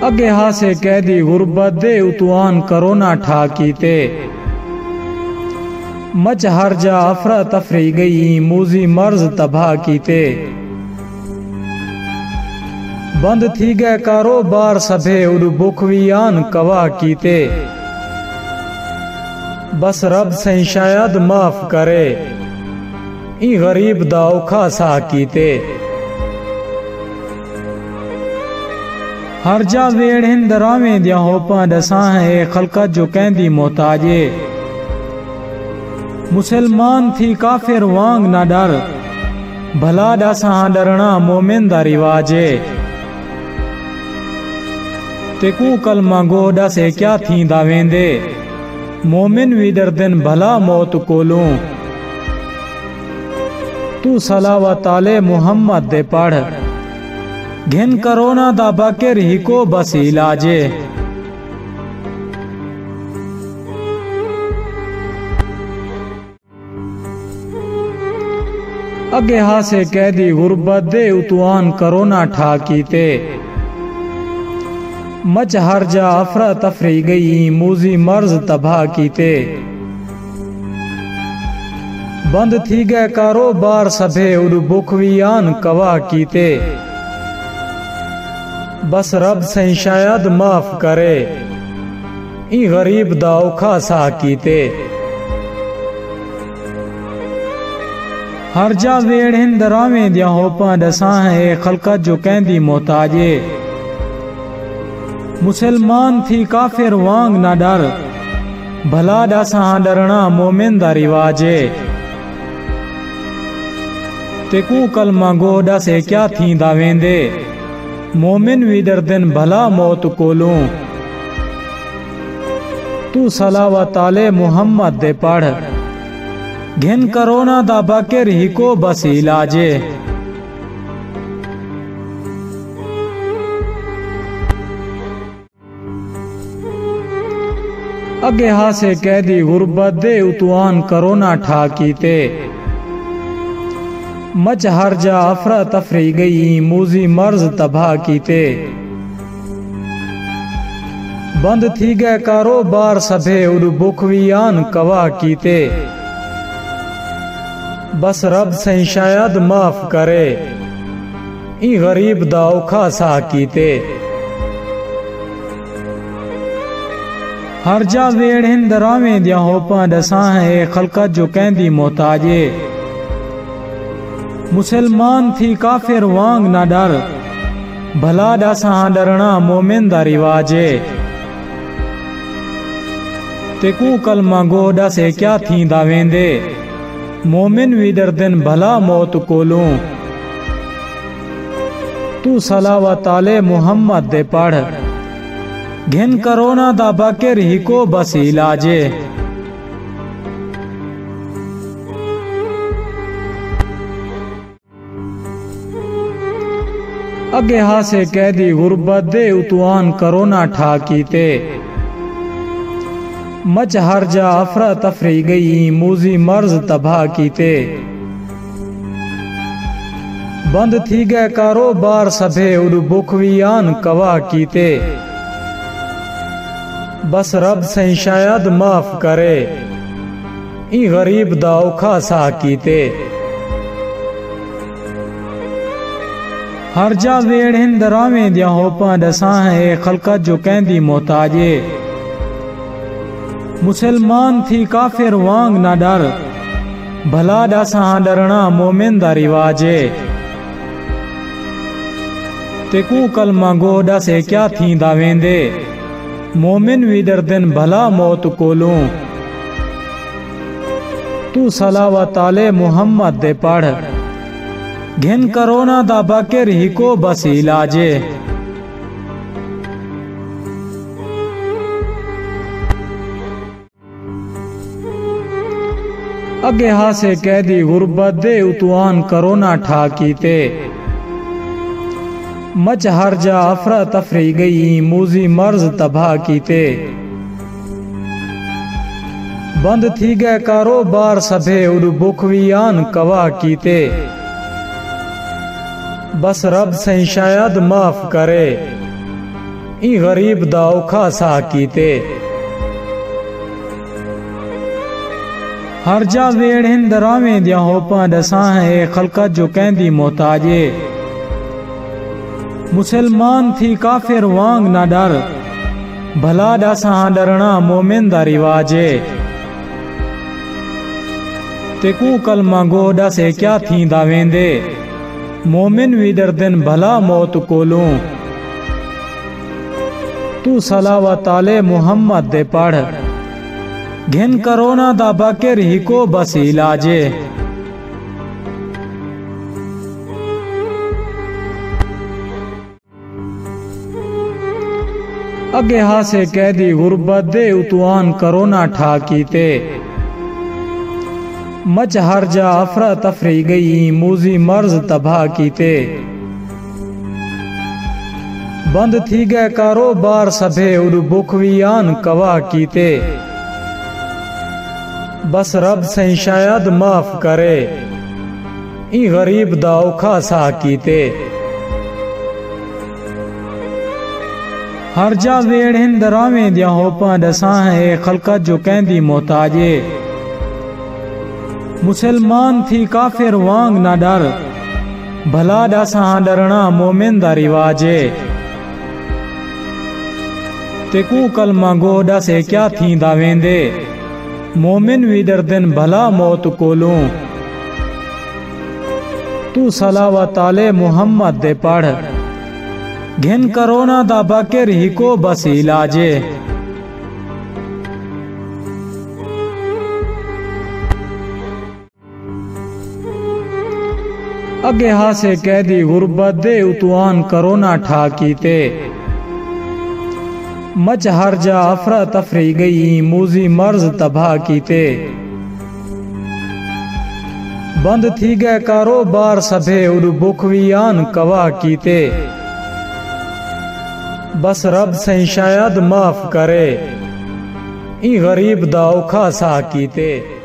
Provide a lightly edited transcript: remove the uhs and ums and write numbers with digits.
अगे हासे कैदी गुरबत दे उतवान करोना ठा कीते। मच हर जा अफरा तफरी गई मूजी मर्ज तबाह कीते। बंद थी गए कारोबार सभे उड़ बुखवियान कवा कीते। बस रब सही शायद माफ करे ई गरीब दा औखा सा कीते। हर जा वेड़ हिंद रावे दिया होपा दसा है खलकत जो कहंदी मोहताजे। मुसलमान थी काफिर वांग ना डर भला दसा डरना मोमिन दा रिवाजे। तेकू कलमा गोडा से क्या थी दावेंदे मोमिन वी दर्दन भला मौत कोलूं। तू सलावत आले मुहम्मद दे पढ़ घिन करोना दा बकर ही को बस इलाजे। अगे हासे कैदी गुरबत दे उतवान करोना ठा कीते। मच हर जा अफरा तफरी गई मूजी मर्ज तबाह कीते। बंद थी गए कारोबार सभे उड़ बुखवियान कवा कीते। बस रब सही शायद माफ करे ई गरीब दा औखा सा कीते। हर जा वेड़ हिंद रावे दिया होपा दसा है खलकत जो कहंदी मोहताजे। मुसलमान थी काफिर वांग ना डर भला दसा डरना मोमिन दा रिवाजे। तेकू कलमा गोडा से क्या थी दावेंदे मोमिन वी दर्दन भला मौत कोलूं। तू सलावत आले मुहम्मद दे पढ़ घिन करोना दा बकर ही को बस इलाजे। अगे हासे कैदी गुरबत दे उतवान करोना ठा कीते। मच हर जा अफरा तफरी गई मूजी मर्ज तबाह कीते। बंद थी गए कारोबार सभे उड़ बुखवियान कवा कीते। बस रब सही शायद माफ करे ई गरीब दा औखा सा कीते। हर जा वेड़ हिंद रावे दिया होपा दसा है खलकत जो कहंदी मोहताजे। मुसलमान थी काफिर वांग ना डर भला दसा डरना मोमिन दा रिवाजे। तेकू कलमा गोडा से क्या थी दावेंदे मोमिन वी दर्दन भला मौत कोलूं। तू सलावत आले मुहम्मद दे पढ़ घिन करोना दा बकर ही को बस इलाजे। अगे हासे कैदी गुरबत दे उतवान करोना ठा कीते। मच हर जा अफरा तफरी गई मूजी मर्ज तबाह कीते। बंद थी गए कारोबार सभे उड़ बुखवियान कवा कीते। बस रब सही शायद माफ करे ई गरीब दा औखा सा कीते। हर जा वेड़ हिंद रावे दिया होपा दसा है खलकत जो कहंदी मोहताजे। मुसलमान थी काफिर वांग ना डर भला दसा डरना मोमिन दा रिवाजे। तेकू कलमा गोडा से क्या थी दावेंदे मोमिन वी दर्दन भला मौत कोलूं। तू सलावत आले मुहम्मद दे पढ़ घिन करोना दा बकर ही को बस इलाजे। अगे हासे कैदी गुरबत दे उतवान करोना ठा कीते। मच हर जा अफरा तफरी गई मूजी मर्ज तबाह कीते। बंद थी गए कारोबार सभे उड़ बुखवियान कवा कीते। बस रब सही शायद माफ करे ई गरीब दा औखा सा कीते। हर जा वेड़ हिंद रावें दिया होपा दसा है खलकत जो कहंदी मोहताजे। मुसलमान थी काफिर वांग ना डर, भला दसा डरना मोमिन दा रिवाजे। तेकू कलमा गोडा से क्या थी दावेंदे, मोमिन भी डरदन भला मौत कोलूं। तू सलावत आले मुहम्मद दे पढ़, घिन करोना दा बकर ही को बस इलाजे। अगे हासे कैदी गुरबत दे उतवान करोना ठा कीते। मच हर जा अफरा तफरी गई मूजी मर्ज तबाह कीते। बंद थी गए कारोबार सभे उड़ बुखवियान कवा कीते। बस रब से शायद माफ करे, ई गरीब दा औखा सा कीते। हर जा वेड़ हिंद रावें दिया होपा दसा है खलकत जो कहंदी मोहताजे। मुसलमान थी काफिर वांग ना डर, भला दसा डरना मोमिन दा रिवाजे। तेकू कलमा गोडा से क्या थी दावेंदे, मोमिन भी डरदन भला मौत कोलूं। तू सलावत आले मुहम्मद दे पढ़, घिन करोना दा बकर ही को बस इलाजे। अगे हासे कैदी गुरबत दे उतवान करोना ठा कीते। मच हर जा अफरा तफरी गई मूजी मर्ज तबाह कीते। बंद थी गए कारोबार सभे उड़ बुखवियान कवा कीते। बस रब से शायद माफ करे, ई गरीब दा औखा सा कीते।